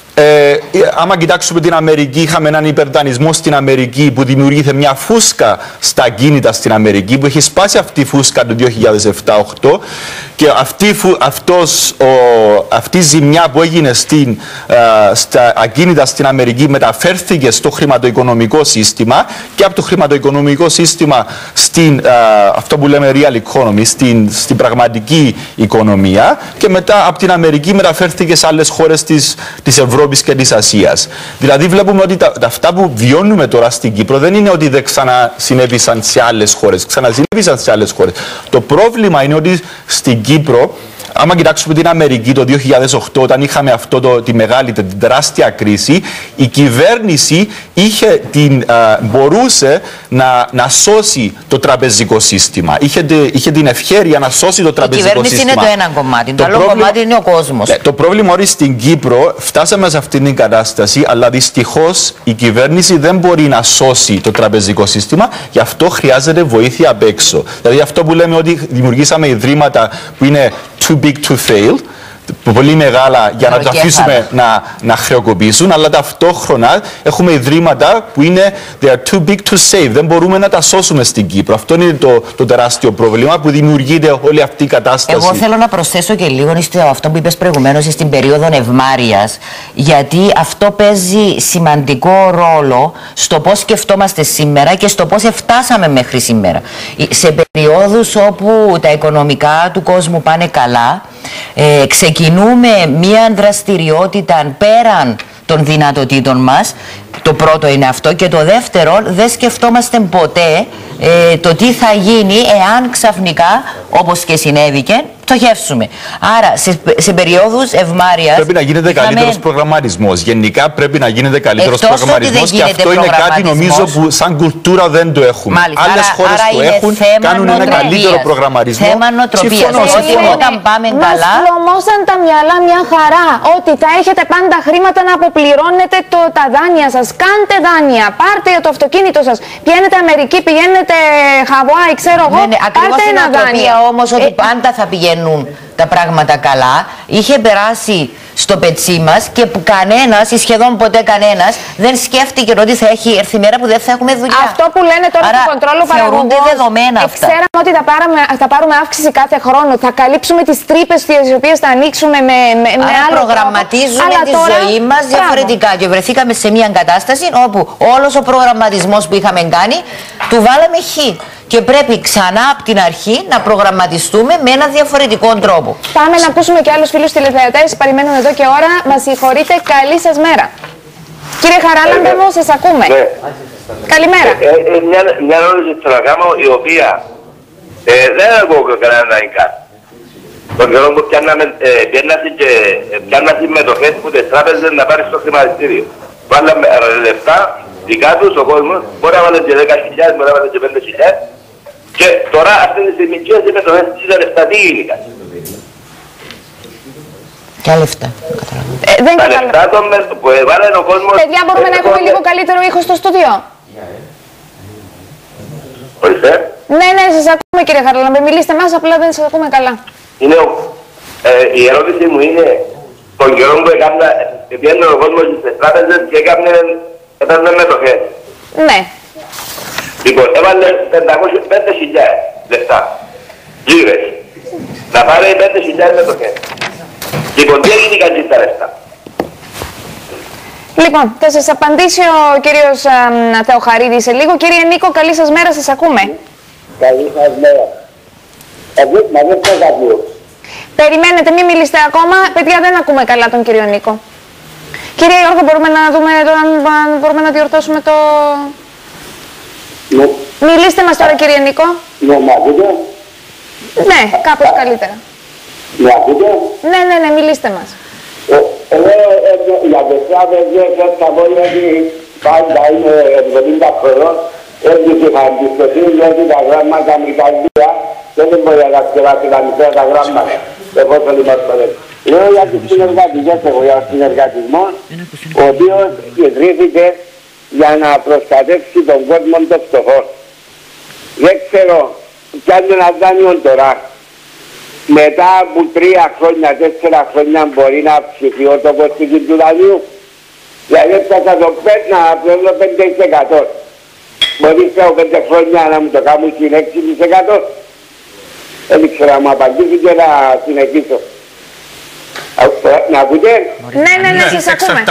Ε, άμα κοιτάξουμε την Αμερική, είχαμε έναν υπερδανεισμό στην Αμερική που δημιουργήθηκε μια φούσκα στα ακίνητα στην Αμερική, που έχει σπάσει αυτή η φούσκα το δύο χιλιάδες επτά οχτώ και αυτή, αυτός, ο, αυτή η ζημιά που έγινε στην, α, στα ακίνητα στην Αμερική μεταφέρθηκε στο χρηματοοικονομικό σύστημα και από το χρηματοοικονομικό σύστημα στην, α, αυτό που λέμε real economy, στην, στην πραγματική οικονομία και μετά από την Αμερική μεταφέρθηκε σε άλλες χώρες της, της Ευρώπης και της Ασίας. Δηλαδή βλέπουμε ότι τα, τα αυτά που βιώνουμε τώρα στην Κύπρο δεν είναι ότι δεν ξανασυνέβησαν σε άλλες χώρες, ξανασυνέβησαν σε άλλες χώρες. Το πρόβλημα είναι ότι στην Κύπρο, άμα κοιτάξουμε την Αμερική το δύο χιλιάδες οκτώ, όταν είχαμε αυτό το, τη μεγάλη, την τεράστια κρίση, η κυβέρνηση είχε την, α, μπορούσε να, να σώσει το τραπεζικό σύστημα. Είχε, είχε την ευχέρεια να σώσει το τραπεζικό σύστημα. Η κυβέρνηση είναι το ένα κομμάτι, το, το άλλο πρόβλημα, κομμάτι είναι ο κόσμος. Ναι, το πρόβλημα ότι στην Κύπρο φτάσαμε σε αυτήν την κατάσταση, αλλά δυστυχώς η κυβέρνηση δεν μπορεί να σώσει το τραπεζικό σύστημα, γι' αυτό χρειάζεται βοήθεια απ' έξω. Δηλαδή αυτό που λέμε ότι δημιουργήσαμε ιδρύματα που είναι too big to fail, πολύ μεγάλα για να τα αφήσουμε να, να χρεοκοπήσουν, αλλά ταυτόχρονα έχουμε ιδρύματα που είναι they are too big to save. Δεν μπορούμε να τα σώσουμε στην Κύπρο. Αυτό είναι το, το τεράστιο πρόβλημα που δημιουργείται όλη αυτή η κατάσταση. Εγώ θέλω να προσθέσω και λίγο στο αυτό που είπες προηγουμένως στην περίοδο ευμάρειας, γιατί αυτό παίζει σημαντικό ρόλο στο πώς σκεφτόμαστε σήμερα και στο πώς φτάσαμε μέχρι σήμερα. Σε περιόδους όπου τα οικονομικά του κόσμου πάνε καλά, ε, ξεκινούμε μια δραστηριότητα πέραν των δυνατοτήτων μας. Το πρώτο είναι αυτό. Και το δεύτερο, δεν σκεφτόμαστε ποτέ ε, το τι θα γίνει εάν ξαφνικά, όπως και συνέβηκε, πτωχεύσουμε. Άρα, σε, σε περιόδους ευμάρειας. Πρέπει να γίνεται είχαμε... καλύτερος προγραμματισμός. Γενικά πρέπει να γίνεται καλύτερος Εκτός προγραμματισμός και αυτό είναι κάτι νομίζω που σαν κουλτούρα δεν το έχουμε. Άλλες χώρες το έχουν, κάνουν ένα καλύτερο προγραμματισμό. Θέμα νοοτροπίας. Συμφωνώ, συμφωνώ. Όταν πάμε Μας καλά. Μας πλωμώσαν τα μυαλά μια χαρά ότι θα έχετε πάντα χρήματα να αποπληρώνετε το, τα δάνεια σας. Κάντε δάνεια, πάρτε το αυτοκίνητο σας. Πηγαίνετε Αμερική, πηγαίνετε Χαβάη, ξέρω εγώ. Ναι, ναι, πάρτε ένα δάνειο. Όμως ότι ε, πάντα θα πηγαίνουν τα πράγματα καλά. Είχε περάσει στο πετσί μας και που κανένας ή σχεδόν ποτέ κανένας δεν σκέφτηκε ότι θα έχει έρθει η μέρα που δεν θα έχουμε δουλειά. Αυτό που λένε τώρα στο κοντρόλο παραγωγός, δεδομένα αυτά. Ξέραμε ότι θα πάρουμε, θα πάρουμε αύξηση κάθε χρόνο, θα καλύψουμε τις τρύπες τις οποίες θα ανοίξουμε με, με, με άλλο προγραμματίζουμε τρόπο. τη τώρα, ζωή μας διαφορετικά και βρεθήκαμε σε μια κατάσταση όπου όλος ο προγραμματισμός που είχαμε κάνει του βάλαμε χ. Και πρέπει ξανά από την αρχή να προγραμματιστούμε με ένα διαφορετικό τρόπο. Πάμε να ακούσουμε και άλλους φίλους τηλεθεατές. Περιμένουν εδώ και ώρα. Μας συγχωρείτε. Καλή σας μέρα. Κύριε Χαράλαμπε μου, σας ακούμε. Ναι. Καλημέρα. Ε, ε, μια, μια ερώτηση θέλω να κάνω, η οποία ε, δεν ακούω κανένα να είναι κάτι. Τον καιρό που πιάνναμε ε, και πιάνναμε μετοχές που τις τράπεζες να πάρει στο χρηματιστήριο. Βάλαμε λεφτά δικά τους, ο κόσμος, μπορεί να βάλει και δέκα χιλιάδες, μπορεί να βάλει και πέντε χιλιάδες. Και τώρα αυτή τη στιγμή και οι μετοχές της λεφτά τι είναι. Ποια λεφτά. Ε, δεν τα λεφτά των που έβαλε ο κόσμος... Παιδιά, μπορούμε να έχουμε λίγο καλύτερο ήχο στο στούντιο. Ορίστε. Ναι, ναι, σας ακούμε κύριε Χαράλαμπε. Μιλήστε μας, απλά δεν σας ακούμε καλά. Είναι, ε, η ερώτηση μου είναι τον καιρό που έκανα, πιένε ο κόσμος στις τράπεζες και έκαμε μετοχές. Ναι. Λοιπόν, έβαλε πεντακόσιες πέντε χιλιάδες λεφτά, λίρες, να πάρει πέντε χιλιάδες μετοχές. Λοιπόν, τι έγινε κάτι τα λεφτά. Λοιπόν, θα σας απαντήσει ο κύριος α, Θεοχαρίδης σε λίγο. Κύριε Νίκο, καλή σας μέρα, σας ακούμε. Καλή σας μέρα. Μα δεν θα ακούω. Περιμένετε, μην μιλήσετε ακόμα. Παιδιά, δεν ακούμε καλά τον κύριο Νίκο. Κύριε Γιώργο, μπορούμε να δούμε αν μπορούμε να διορθώσουμε το... Ναι. Μιλήστε μας τώρα, κύριε Νίκο. Ναι, μ' ακούτε. Ναι, κάπως καλύτερα. Μ' ακούτε. Ναι, ναι, ναι, μιλήστε μας. Εγώ για δεξιά παιδιά θα πω ότι πάντα είναι εβδομήντα χρονών. Έτσι και θα αντιστοιχεί γιατί τα γράμματα με τα ίδια δεν μπορεί να κατασκευάσει τα μικρά τα γράμματα. Εφόσον είμαστε εδώ. Λέω για τους συνεργατικές, εγώ για συνεργατισμό, ο οποίος ιδρύθηκε για να προστατεύσει τον κόσμο των φτωχών. Δεν ξέρω, πιάνει ένα δάνειο τώρα. Μετά από τρία χρόνια, τέσσερα χρόνια μπορεί να αυξηθεί το κοστική του δανείου. Δηλαδή θα το πέτνα να πέντε τοις εκατό. Μπορεί σε πέντε χρόνια να μου το κάνουν στην έξι τοις εκατό. Δεν ξέρω να μου απαντήσει και να συνεχίσω. Να ακούτε. Ναι, ναι, ναι, σας ακούμε.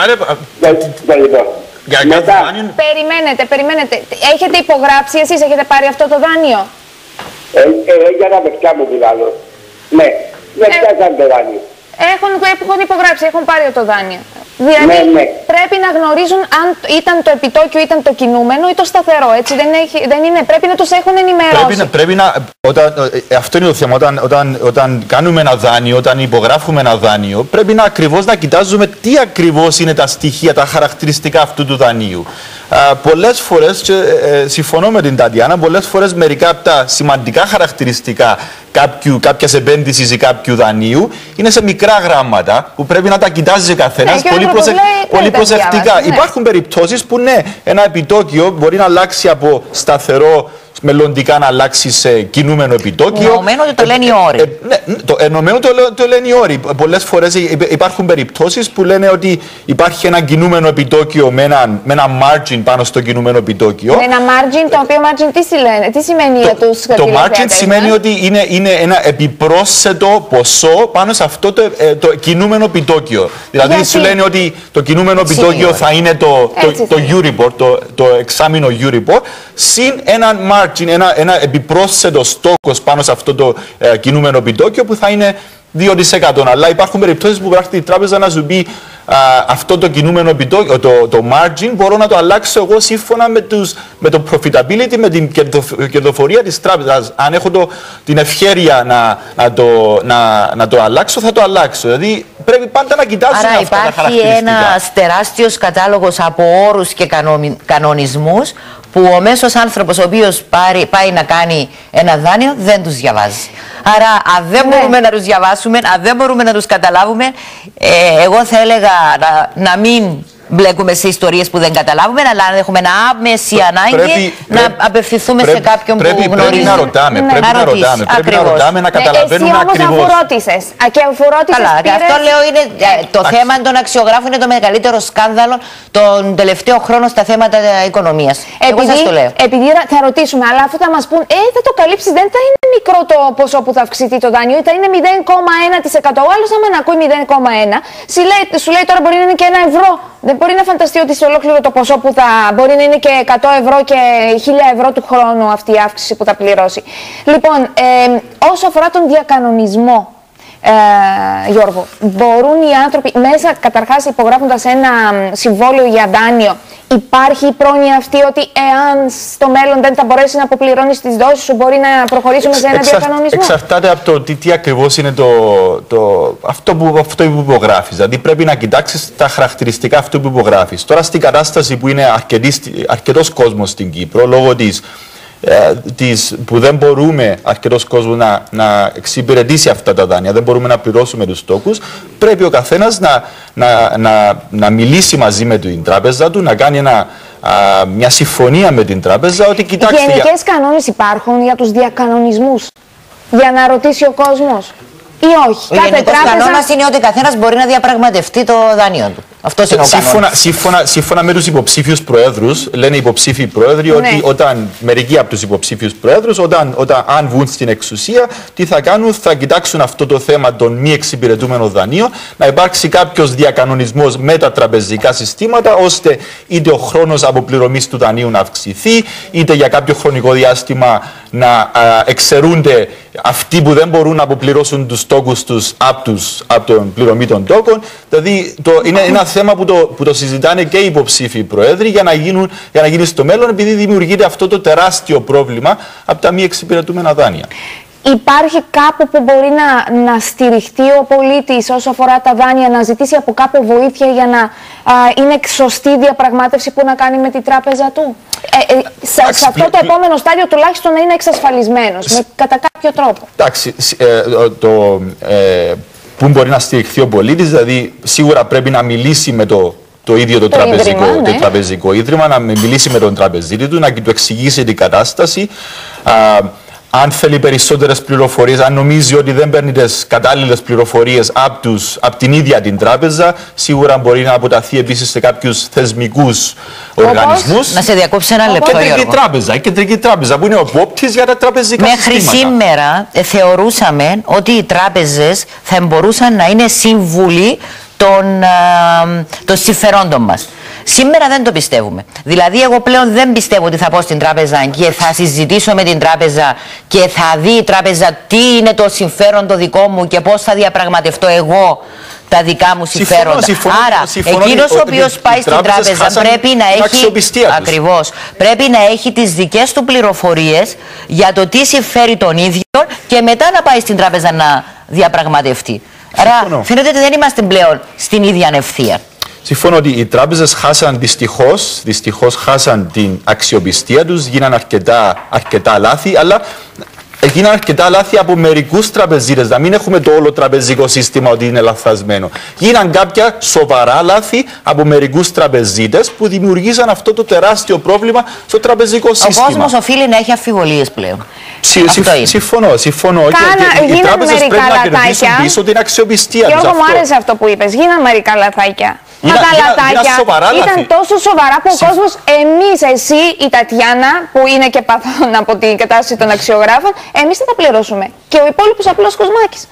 Περιμένετε, περιμένετε. Έχετε υπογράψει εσείς, έχετε πάρει αυτό το δάνειο. Ε, ε, για να παιδιά μου πηγάλω. Ναι, δεν πιάσαν το δάνειο. Έχουν, έχουν υπογράψει, έχουν πάρει το δάνειο. Δηλαδή ναι, ναι. πρέπει να γνωρίζουν αν ήταν το επιτόκιο, ήταν το κινούμενο ή το σταθερό. Έτσι δεν, έχει, δεν είναι. Πρέπει να τους έχουν ενημερώσει. Πρέπει να, πρέπει να, όταν, αυτό είναι το θέμα. Όταν, όταν, όταν κάνουμε ένα δάνειο, όταν υπογράφουμε ένα δάνειο, πρέπει να ακριβώς να κοιτάζουμε τι ακριβώς είναι τα στοιχεία, τα χαρακτηριστικά αυτού του δανείου. Uh, πολλές φορές, και, ε, συμφωνώ με την Τατιάνα, πολλές φορές μερικά από τα σημαντικά χαρακτηριστικά κάποιου, κάποιας επένδυσης ή κάποιου δανείου είναι σε μικρά γράμματα που πρέπει να τα κοιτάζει ο καθένας ναι, πολύ, προσε... πολύ προσεκτικά. Διάβαση, ναι. Υπάρχουν περιπτώσεις που ναι, ένα επιτόκιο μπορεί να αλλάξει από σταθερό μελλοντικά να αλλάξει σε κινούμενο επιτόκιο. Εννομένο ότι το λένε οι όροι. Ε, ναι, το εννομένο το, το λένε οι όροι. Πολλές φορές υπάρχουν περιπτώσεις που λένε ότι υπάρχει ένα κινούμενο επιτόκιο με ένα, με ένα margin πάνω στο κινούμενο επιτόκιο. Με ένα margin, το οποίο margin τι, λένε, τι σημαίνει για τους Το margin σημαίνει ότι είναι, είναι ένα επιπρόσθετο ποσό πάνω σε αυτό το, το κινούμενο επιτόκιο. Δηλαδή γιατί? Σου λένε ότι το κινούμενο επιτόκιο θα είναι το, το, το Euribor, το, το εξάμηνο Euribor, συν ένα margin. Ένα, ένα επιπρόσθετο στόχος πάνω σε αυτό το ε, κινούμενο επιτόκιο που θα είναι δύο τοις εκατό. Αλλά υπάρχουν περιπτώσεις που πρέπει η τράπεζα να σου πει αυτό το κινούμενο επιτόκιο, το, το margin, μπορώ να το αλλάξω εγώ σύμφωνα με, τους, με το profitability, με την κερδοφορία της τράπεζας. Αν έχω το, την ευχέρεια να, να, το, να, να το αλλάξω, θα το αλλάξω. Δηλαδή πρέπει πάντα να κοιτάζουμε Άρα αυτά τα χαρακτηριστικά. υπάρχει ένας τεράστιος κατάλογος από όρους και κανονισμούς που ο μέσος άνθρωπος ο οποίος πάρει, πάει να κάνει ένα δάνειο δεν τους διαβάζει. Άρα αν δεν ναι. μπορούμε να τους διαβάσουμε, αν δεν μπορούμε να τους καταλάβουμε, ε, εγώ θα έλεγα να, να μην μπλέκουμε σε ιστορίες που δεν καταλάβουμε, αλλά αν έχουμε ένα άμεση ανάγκη πρέπει, να πρέπει, απευθυνθούμε πρέπει, σε κάποιον πρέπει, που γνωρίζει. Πρέπει να ρωτάμε, ναι. πρέπει να, να ρωτάμε, πρέπει να ρωτάμε, να καταλαβαίνουμε ακριβώς. Εσύ όμως αφού ρώτησες, και αφού ρώτησες Καλά, πήρες... αυτό λέω είναι, το Άξι. θέμα των αξιογράφων είναι το μεγαλύτερο σκάνδαλο τον τελευταίο χρόνο στα θέματα οικονομίας. Εγώ σας το λέω. Επειδή θα ρωτήσουμε, αλλά αφού θα μας πούν, ε, θα το καλύψεις, δεν θα είναι μικρό το ποσό που θα αυξηθεί το δάνειο, θα είναι μηδέν κόμμα ένα τοις εκατό. Ο άλλος, άμα να ακούει μηδέν κόμμα ένα, σου λέει τώρα μπορεί να είναι και ένα ευρώ. Δεν μπορεί να φανταστεί ότι σε ολόκληρο το ποσό που θα μπορεί να είναι και εκατό ευρώ και χίλια ευρώ του χρόνου αυτή η αύξηση που θα πληρώσει. Λοιπόν, ε, όσο αφορά τον διακανονισμό, ε, Γιώργο, μπορούν οι άνθρωποι μέσα, καταρχάς υπογράφοντας ένα συμβόλαιο για δάνειο, υπάρχει η πρόνοια αυτή ότι εάν στο μέλλον δεν θα μπορέσει να αποπληρώνει τις δόσεις σου, μπορεί να προχωρήσουμε σε ένα Εξα, διακανονισμό? Εξαρτάται από το τι, τι ακριβώς είναι το, το, αυτό, που, αυτό που υπογράφεις. Δηλαδή πρέπει να κοιτάξεις τα χαρακτηριστικά αυτού που υπογράφεις. Τώρα στην κατάσταση που είναι αρκετός κόσμος στην Κύπρο, λόγω της Ε, της, που δεν μπορούμε αρκετός κόσμος να, να εξυπηρετήσει αυτά τα δάνεια, δεν μπορούμε να πληρώσουμε τους τόκους, πρέπει ο καθένας να, να, να, να μιλήσει μαζί με την τράπεζα του, να κάνει ένα, α, μια συμφωνία με την τράπεζα ότι κοιτάξτε... Γενικές για... κανόνες υπάρχουν για τους διακανονισμούς, για να ρωτήσει ο κόσμος ή όχι? Ο γενικός τράπεζα... κανόνας είναι ότι καθένας μπορεί να διαπραγματευτεί το δάνειο του. Αυτός είναι ο σύμφωνα, σύμφωνα, σύμφωνα με τους υποψήφιους προέδρους, λένε οι υποψήφιοι πρόεδροι, ναι. ότι όταν μερικοί από τους υποψήφιους προέδρους, όταν, όταν αν βγουν στην εξουσία, τι θα κάνουν, θα κοιτάξουν αυτό το θέμα των μη εξυπηρετούμενων δανείων, να υπάρξει κάποιος διακανονισμός με τα τραπεζικά συστήματα, ώστε είτε ο χρόνος αποπληρωμής του δανείου να αυξηθεί, είτε για κάποιο χρονικό διάστημα να α, εξαιρούνται αυτοί που δεν μπορούν να αποπληρώσουν τους τόκους τους από, τους, από τον πληρωμή των τόκων. Δηλαδή, το, είναι ένα θέμα που το, που το συζητάνε και οι υποψήφοι προέδροι για να, γίνουν, για να γίνει στο μέλλον, επειδή δημιουργείται αυτό το τεράστιο πρόβλημα από τα μη εξυπηρετούμενα δάνεια. Υπάρχει κάπου που μπορεί να, να στηριχτεί ο πολίτης όσο αφορά τα δάνεια, να ζητήσει από κάπου βοήθεια για να α, είναι σωστή διαπραγμάτευση που να κάνει με την τράπεζα του? Ε, ε, σε, σε αυτό το επόμενο στάδιο τουλάχιστον να είναι εξασφαλισμένος, με, κατά κάποιο τρόπο. Εντάξει, ε, το... Ε, πού μπορεί να στηριχθεί ο πολίτης, δηλαδή σίγουρα πρέπει να μιλήσει με το, το ίδιο το, το, τραπεζικό, ίδρυμα, ναι. το τραπεζικό ίδρυμα, να μιλήσει με τον τραπεζίτη του, να του εξηγήσει την κατάσταση. Α, αν θέλει περισσότερες πληροφορίες, αν νομίζει ότι δεν παίρνει τις κατάλληλες πληροφορίες από, τους, από την ίδια την τράπεζα, σίγουρα μπορεί να αποταθεί επίσης σε κάποιους θεσμικούς οργανισμούς. Να σε διακόψει ένα λεπτό, Κεντρική Γιώργο. τράπεζα, η κεντρική τράπεζα που είναι ο επόπτης για τα τραπεζικά Μέχρι συστήματα. Μέχρι σήμερα ε, θεωρούσαμε ότι οι τράπεζες θα μπορούσαν να είναι σύμβουλοι των, ε, των συμφερόντων μας. Σήμερα δεν το πιστεύουμε. Δηλαδή, εγώ πλέον δεν πιστεύω ότι θα πάω στην τράπεζα και θα συζητήσω με την τράπεζα και θα δει η τράπεζα τι είναι το συμφέρον το δικό μου και πώς θα διαπραγματευτώ εγώ τα δικά μου συμφέροντα. Συμφωνώ, Άρα, συμφωνώ, εκείνος ο οποίος πάει στην τράπεζα πρέπει να έχει, ακριβώς, πρέπει να έχει τις δικές του πληροφορίες για το τι συμφέρει τον ίδιο και μετά να πάει στην τράπεζα να διαπραγματευτεί. Άρα, φαίνεται ότι δεν είμαστε πλέον στην ίδια ευθεία. Συμφωνώ ότι οι τράπεζες χάσαν δυστυχώς, δυστυχώς χάσαν την αξιοπιστία τους, γίναν αρκετά, αρκετά λάθη, αλλά έγιναν αρκετά λάθη από μερικούς τραπεζίτες. Να μην έχουμε το όλο τραπεζικό σύστημα ότι είναι λαθασμένο. Γίναν κάποια σοβαρά λάθη από μερικούς τραπεζίτες που δημιουργήσαν αυτό το τεράστιο πρόβλημα στο τραπεζικό σύστημα. Ο κόσμος οφείλει να έχει αμφιβολίες πλέον. Συ, συμ, συμφωνώ, συμφωνώ. Κάνα, και, και, οι τράπεζες πρέπει λαθάκια. να κερδίσουν πίσω την αξιοπιστία τους. Γιώργο, μου άρεσε αυτό που είπες. Γίναν μερικά λαθάκια. Μα τα λαθάκια ήταν τόσο σοβαρά που ο κόσμος, εμείς, εσύ, η Τατιάνα, που είναι και παθόν από την κατάσταση των αξιογράφων, εμείς θα τα πληρώσουμε. Και ο υπόλοιπος απλός Κοσμάκης.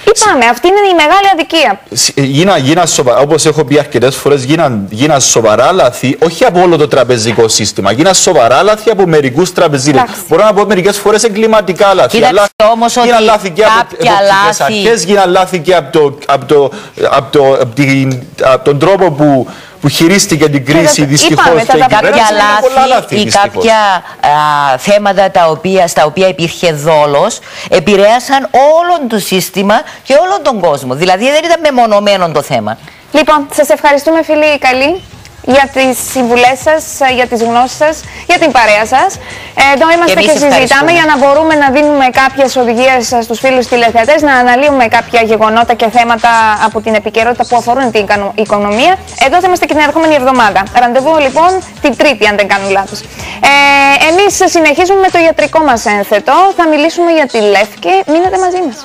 Είπαμε, αυτή είναι η μεγάλη αδικία. Γίνα, γίνα σοβα... Όπως έχω πει αρκετές φορές, γίναν, γίναν σοβαρά λάθη, όχι από όλο το τραπεζικό σύστημα. Γίναν σοβαρά λάθη από μερικούς τραπεζίτες. Μπορώ να πω μερικές φορές εγκληματικά λάθη. Κοίταξε όμως ότι γίναν λάθη και από εποπτικές αρχές, γίναν λάθη και από, το, από, το, από, το, από, την, από τον τρόπο που, που χειρίστηκε την κρίση, δυστυχώς. Είπαμε, τα κάποια λάθη, λάθη ή κάποια α, θέματα τα οποία, στα οποία υπήρχε δόλος επηρέασαν όλο το σύστημα και όλον τον κόσμο. Δηλαδή δεν ήταν μεμονωμένο το θέμα. Λοιπόν, σας ευχαριστούμε φίλοι καλοί για τις συμβουλές σας, για τις γνώσεις σας, για την παρέα σας. Εδώ είμαστε και, και συζητάμε για να μπορούμε να δίνουμε κάποιες οδηγίες στους φίλους τηλεθεατές, να αναλύουμε κάποια γεγονότα και θέματα από την επικαιρότητα που αφορούν την οικονομία. Εδώ θα είμαστε και την ερχόμενη εβδομάδα. Ραντεβού λοιπόν την Τρίτη, αν δεν κάνω λάθος. Ε, εμείς συνεχίζουμε με το ιατρικό μας ένθετο. Θα μιλήσουμε για τη Λεύκη. Μείνετε μαζί μας.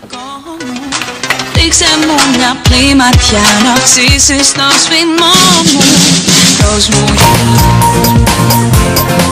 Ρίξε μου μια πλή ματιά να αυξήσεις το σφιγμό μου. Δώσ' μου